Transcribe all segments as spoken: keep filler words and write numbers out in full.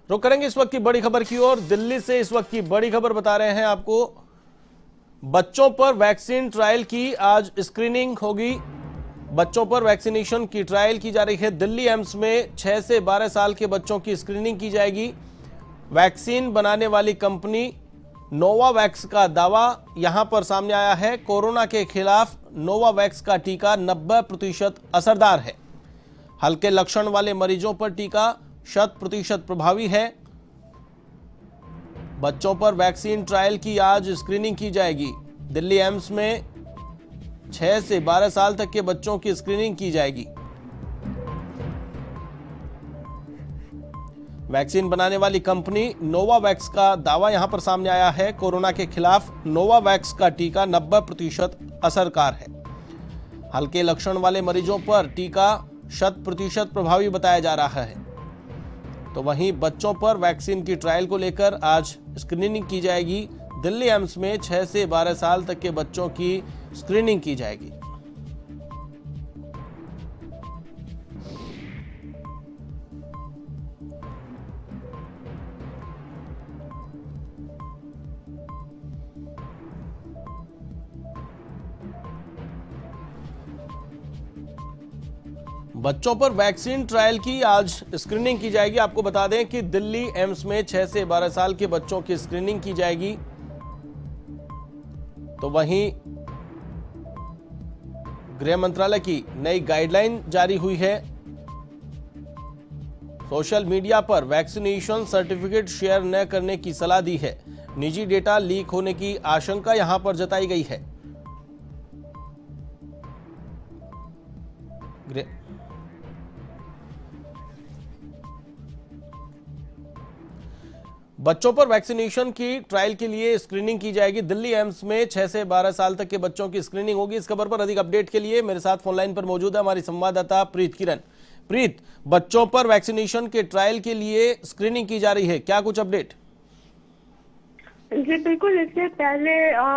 रुक करेंगे इस वक्त की बड़ी खबर की ओर। दिल्ली से इस वक्त की बड़ी खबर बता रहे हैं आपको। बच्चों पर वैक्सीन ट्रायल की आज स्क्रीनिंग होगी। बच्चों पर वैक्सीनेशन की ट्रायल की जा रही है। दिल्ली एम्स में छह से बारह साल के बच्चों की स्क्रीनिंग की जाएगी। वैक्सीन बनाने वाली कंपनी नोवावैक्स का दावा यहां पर सामने आया है। कोरोना के खिलाफ नोवावैक्स का टीका नब्बे प्रतिशत असरदार है। हल्के लक्षण वाले मरीजों पर टीका शत प्रतिशत प्रभावी है। बच्चों पर वैक्सीन ट्रायल की आज स्क्रीनिंग की जाएगी। दिल्ली एम्स में छह से बारह साल तक के बच्चों की स्क्रीनिंग की जाएगी। वैक्सीन बनाने वाली कंपनी नोवावैक्स का दावा यहां पर सामने आया है। कोरोना के खिलाफ नोवावैक्स का टीका नब्बे प्रतिशत असरकार है। हल्के लक्षण वाले मरीजों पर टीका शत प्रतिशत प्रभावी बताया जा रहा है। तो वहीं बच्चों पर वैक्सीन की ट्रायल को लेकर आज स्क्रीनिंग की जाएगी। दिल्ली एम्स में छह से बारह साल तक के बच्चों की स्क्रीनिंग की जाएगी। बच्चों पर वैक्सीन ट्रायल की आज स्क्रीनिंग की जाएगी। आपको बता दें कि दिल्ली एम्स में छह से बारह साल के बच्चों की स्क्रीनिंग की जाएगी। तो वहीं गृह मंत्रालय की नई गाइडलाइन जारी हुई है। सोशल मीडिया पर वैक्सीनेशन सर्टिफिकेट शेयर न करने की सलाह दी है। निजी डेटा लीक होने की आशंका यहां पर जताई गई है। बच्चों पर वैक्सीनेशन की ट्रायल के लिए स्क्रीनिंग की जाएगी। दिल्ली एम्स में छह से बारह साल तक के बच्चों की स्क्रीनिंग होगी। इस खबर पर अधिक अपडेट के लिए मेरे साथ फोनलाइन पर मौजूद है हमारी संवाददाता प्रीत किरण। प्रीत, बच्चों पर वैक्सीनेशन के ट्रायल के लिए स्क्रीनिंग की जा रही है, क्या कुछ अपडेट? जी बिल्कुल, इससे पहले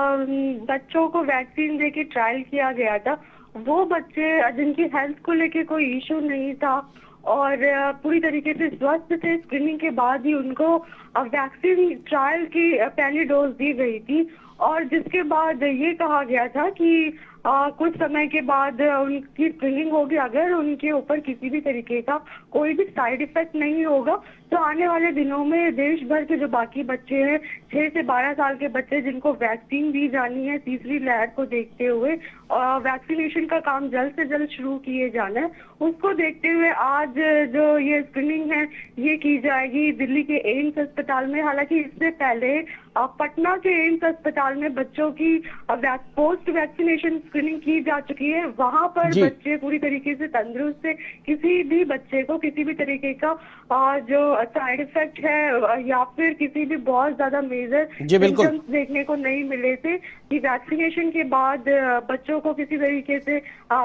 बच्चों को वैक्सीन देके ट्रायल किया गया था। वो बच्चे जिनकी हेल्थ को लेके कोई इशू नहीं था और पूरी तरीके से स्वस्थ थे, स्क्रीनिंग के बाद ही उनको वैक्सीन ट्रायल की पहली डोज दी गई थी और जिसके बाद ये कहा गया था कि आ, कुछ समय के बाद उनकी स्क्रीनिंग होगी। अगर उनके ऊपर किसी भी तरीके का कोई भी साइड इफेक्ट नहीं होगा तो आने वाले दिनों में देश भर के जो बाकी बच्चे हैं, छह से बारह साल के बच्चे जिनको वैक्सीन दी जानी है तीसरी लहर को देखते हुए, वैक्सीनेशन का काम जल्द से जल्द शुरू किए जाना है। उसको देखते हुए आज जो ये स्क्रीनिंग है ये की जाएगी दिल्ली के एम्स अस्पताल में। हालांकि इससे पहले पटना के एम्स अस्पताल में बच्चों की पोस्ट वैक्सीनेशन स्क्रीनिंग की जा चुकी है। वहां पर बच्चे पूरी तरीके से तंदुरुस्त थे। किसी भी बच्चे को किसी भी तरीके का जो साइड इफेक्ट है या फिर किसी भी बहुत ज्यादा मेजर सिम्पटम्स देखने को नहीं मिले थे। कि वैक्सीनेशन के बाद बच्चों को किसी तरीके से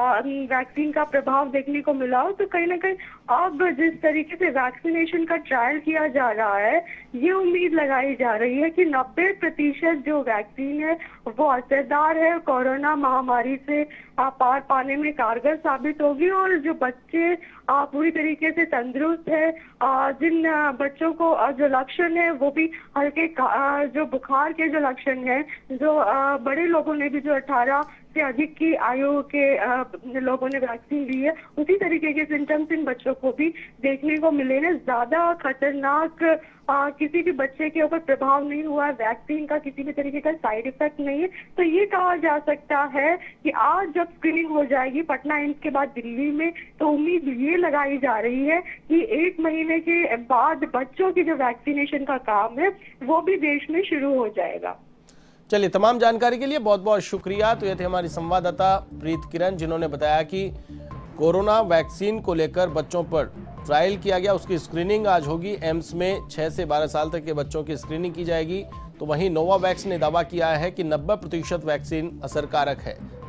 वैक्सीन का प्रभाव देखने को मिला हो। तो कहीं ना कहीं अब जिस तरीके से वैक्सीनेशन का ट्रायल किया जा रहा है, ये उम्मीद लगाई जा रही है कि नब्बे प्रतिशत जो वैक्सीन है वो असरदार है, कोरोना महामारी से पार पाने में कारगर साबित होगी और जो बच्चे पूरी तरीके से तंदुरुस्त है, जिन बच्चों को जो लक्षण है वो भी हल्के जो बुखार के जो लक्षण है, जो बड़े लोगों ने भी जो अठारह से अधिक की आयु के लोगों ने वैक्सीन ली है, उसी तरीके के सिम्टम्स इन बच्चों को भी देखने को मिले हैं। ज्यादा खतरनाक आ, किसी भी बच्चे के ऊपर प्रभाव नहीं हुआ है, वैक्सीन का किसी भी तरीके का साइड इफेक्ट नहीं है। तो ये कहा जा सकता है कि आज जब स्क्रीनिंग हो जाएगी पटना एम्स के बाद दिल्ली में, तो उम्मीद ये लगाई जा रही है कि एक महीने के बाद बच्चों की जो वैक्सीनेशन का काम है वो भी देश में शुरू हो जाएगा। चलिए, तमाम जानकारी के लिए बहुत बहुत शुक्रिया। तो ये थे हमारी संवाददाता प्रीत किरण, जिन्होंने बताया कि कोरोना वैक्सीन को लेकर बच्चों पर ट्रायल किया गया, उसकी स्क्रीनिंग आज होगी। एम्स में छह से बारह साल तक के बच्चों की स्क्रीनिंग की जाएगी। तो वहीं नोवावैक्स ने दावा किया है कि नब्बे प्रतिशत वैक्सीन असरकारक है।